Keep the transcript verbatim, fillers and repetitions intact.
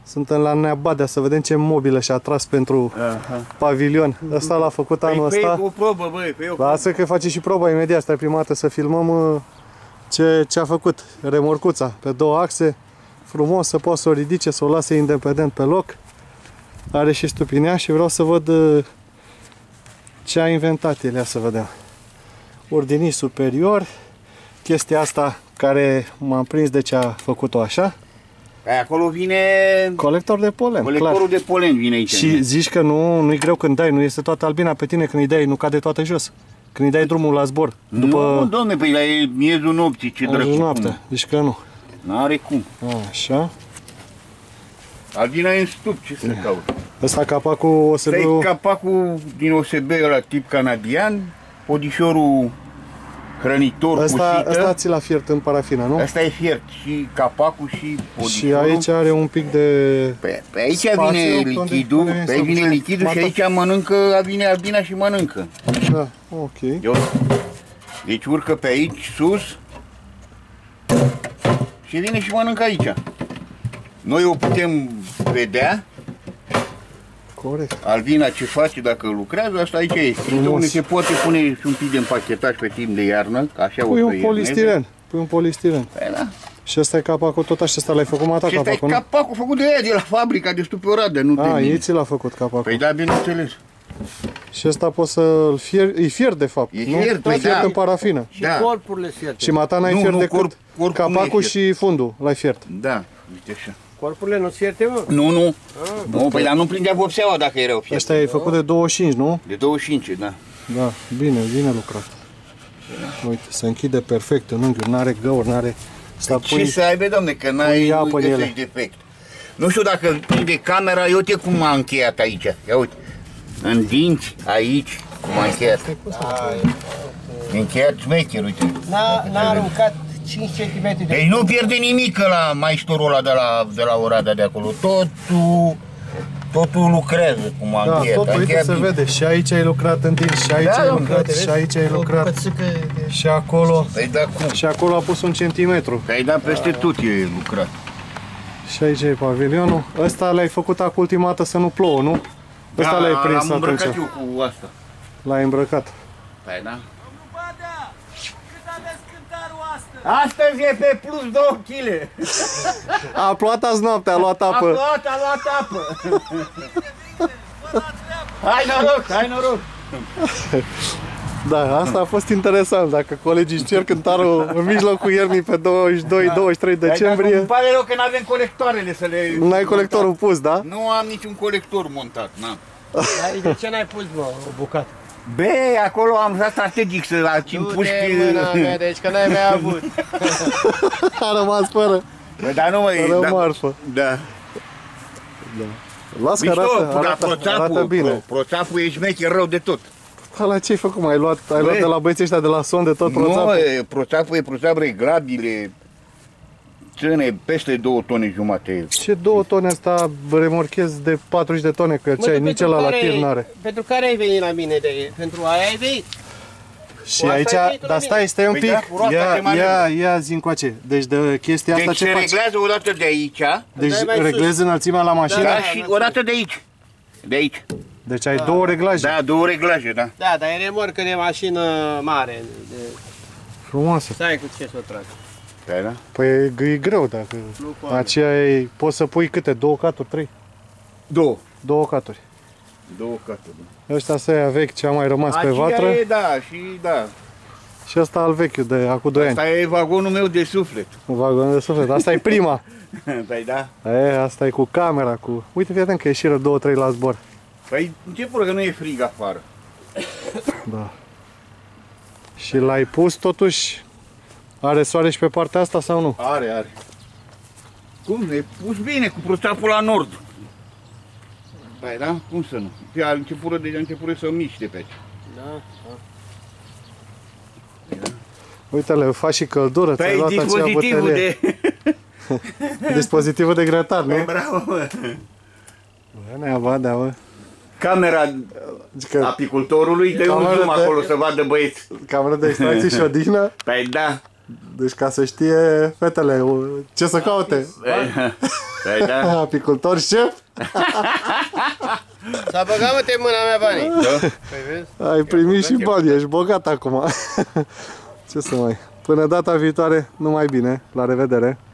Suntem la Neabadea să vedem ce mobile și-a tras pentru Aha. pavilion. Ăsta l-a făcut anul ăsta. Păi o probă, băi, păi o probă. Lasă că face și proba imediat. Stai prima dată să filmăm ce, ce a făcut. Remorcuța pe două axe. Frumos, să poată să o ridice, să o lase independent pe loc. Are și stupinea și vreau să văd ce a inventat el. Ia să vedem. Ordinii superior. Chestia asta care m-am prins de ce a făcut-o așa. Păi acolo vine... Colector de polen, Colectorul clar. de polen vine aici. Și zici că nu, nu-i greu când dai, nu este toată albina pe tine când îi dai, nu cade toată jos. Când îi dai drumul la zbor. După... Nu, domne, păi la miezul nopții, ce dracu. Noapte, deci că nu. N-are cum. Așa. Albina e în stup, ce să caut? Ăsta capacul O S B-ul... Ăsta e capacul din O S B ăla tip canadian, podișorul hrănitor ăsta, cu sită. Ăsta ți l-a fiert în parafină, nu? Ăsta e fiert și capacul și podișorul. Și aici are un pic de... Pe, pe aici vine lichidul, pe aici vine lichidul și aici mănâncă, vine albina și mănâncă. Da, ok. Eu, deci urcă pe aici, sus, și vine și mănâncă aici. Noi o putem vedea. Corect. Albina ce face dacă lucrează, asta aici este. Unde se poate pune și un pic de împachetaj pe timp de iarnă, așa Pui o un polistiren, pui un polistiren. Păi da. Și ăsta e capacul tot așa, ăsta l-ai făcut mata capacul, nu? Ăsta e capacul făcut de ea, de la fabrica, de stupe Oradea, nu de mine. A, ei ți l-a făcut capacul. Păi da, bineînțeles. Și ăsta poți să-l fier, îi fier de fapt, e nu? Fiert, Îi fiert în parafină. Și corpurile fierte. Și mata n-ai fiert decât capacul și fundul, l-ai fiert. Da, uite așa. Corpurile nu-ți fierte, mă? Nu, nu. Nu, păi dar nu prindea vopseaua dacă erau fierte. Ăsta e făcut de douăzeci și cinci, nu? De douăzeci și cinci, da. Da, bine, bine lucrat. Uite, se închide perfect în unghiuri, n-are găuri, n-are... Ce să aibă, domne, că n-ai găsești defect. Nu știu dacă prinde camera, eu uite cum m-a încheiat aici. Ia uite, în dinți, aici, cum a încheiat. Încheiat șmecher, uite. N-a aruncat cinci centimetri de... Deci nu pierde nimic la maistorul ăla de la, de la Oradea de acolo. Totul, totul lucrează cum a da, încheiat. Totul, uite, se vede. Și aici ai lucrat în dinți, și aici da, ai lucrat, și aici ai lucrat. Și acolo. Păi da, cum? Și acolo a pus un centimetru. Păi da, peste tot e lucrat. Și aici e pavilionul. Ăsta l-ai făcut acum ultima dată să nu plouă, nu? Ăsta da, l-ai prins atunci. L-am îmbrăcat eu cu asta. L-ai îmbrăcat. Păi da. Astăzi e pe plus două kilograme. A plouat azi noaptea, a luat apă. A plouat, a luat apă. Hai noroc, hai noroc. Da, asta a fost interesant. Dacă colegii își cer cântarul în mijlocul iernii pe douăzeci și doi douăzeci și trei decembrie. Îmi pare rău că nu avem colectoarele să le... Nu ai colectorul pus, da? Nu am niciun colector montat, n-am. De ce n-ai pus, bă, o bucată? Be, acolo am vrea strategic să la cim puști... Du-te mâna, deci că n-ai mai avut. A rămas fără. Bă, dar nu mai... Fără marfă. Da. Da. Las că arată, arată, arată bine. Proțapul e șmecher rău de tot. La ce ai făcut? Ai luat, ai luat de la băieții ăștia de la sonde tot proțapul? Nu, proțapul e proțap reglabil, ține peste două tone jumate. Ce două tone asta remorchez de patruzeci de tone, că ce ai, nici ăla la tir n-are. Pentru care ai venit la mine de Pentru aia ai venit? Și aici, dar stai, stai un pic, păi da, ia, ia, ia zi încoace. Deci de chestia asta deci ce se faci? reglează o dată de aici. Deci reglezi înălțimea la mașină? Da, da, și o dată de aici. De aici. Deci ai da, două reglaje? Da, două reglaje, da. Da, dar e remorcă de mașină mare. De... Frumoasă. Stai cu ce să o tragi. Da, da. Păi e greu dacă... Aceea e... Poți să pui câte? Două caturi? Trei? Două. Două caturi. Două caturi, da. Ăștia să ia vechi ce a mai rămas Aceea pe vatră. E, da, și da. Și ăsta al vechiul de acum doi ani. Asta e vagonul meu de suflet. Vagonul de suflet. Asta e prima. Păi da. E, asta e cu camera, cu... Uite, fii atent că ieșiră două, trei la zbor. Păi, ce pură că nu e frig afară. Da. Și l-ai pus totuși... Are soare și pe partea asta sau nu? Are, are. Cum? E pus bine, cu proțapul la nord. Păi da? Cum să nu? A început deja început să miște pe aici. Da, da. Uite-le, faci și căldură, păi, ți-ai luat dispozitivul de... dispozitivul de grătar, nu? Păi, bravo, mă. Bă, Neabadea, mă. Camera că apicultorului, dă un zoom de... acolo să vadă băieți. Camera de extracție și odihnă? Păi da. Deci ca să știe fetele ce să caute. Da, da. Apicultor șef? S-a băgat, mă, te în mâna mea banii. Da? Păi vezi? Ai primit și bani, ești bogat acum. Ce să mai... Până data viitoare, numai bine, la revedere!